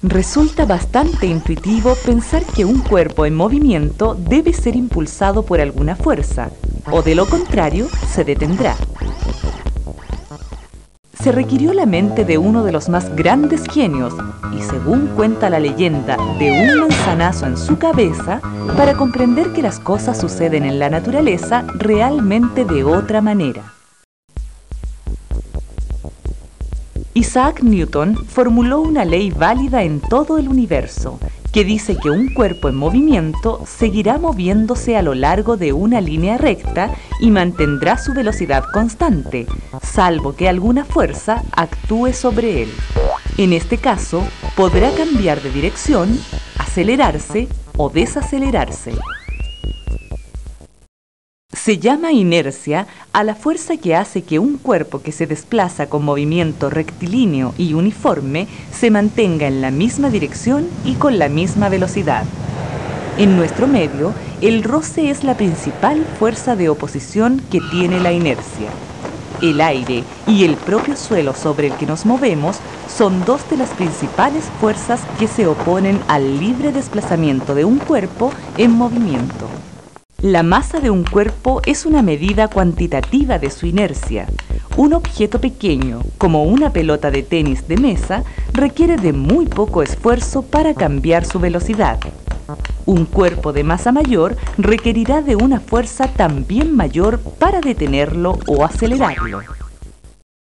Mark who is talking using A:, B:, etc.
A: Resulta bastante intuitivo pensar que un cuerpo en movimiento debe ser impulsado por alguna fuerza, o de lo contrario, se detendrá. Se requirió la mente de uno de los más grandes genios, y según cuenta la leyenda, de un manzanazo en su cabeza, para comprender que las cosas suceden en la naturaleza realmente de otra manera. Isaac Newton formuló una ley válida en todo el universo, que dice que un cuerpo en movimiento seguirá moviéndose a lo largo de una línea recta y mantendrá su velocidad constante, salvo que alguna fuerza actúe sobre él. En este caso, podrá cambiar de dirección, acelerarse o desacelerarse. Se llama inercia a la fuerza que hace que un cuerpo que se desplaza con movimiento rectilíneo y uniforme se mantenga en la misma dirección y con la misma velocidad. En nuestro medio, el roce es la principal fuerza de oposición que tiene la inercia. El aire y el propio suelo sobre el que nos movemos son dos de las principales fuerzas que se oponen al libre desplazamiento de un cuerpo en movimiento. La masa de un cuerpo es una medida cuantitativa de su inercia. Un objeto pequeño, como una pelota de tenis de mesa, requiere de muy poco esfuerzo para cambiar su velocidad. Un cuerpo de masa mayor requerirá de una fuerza también mayor para detenerlo o acelerarlo.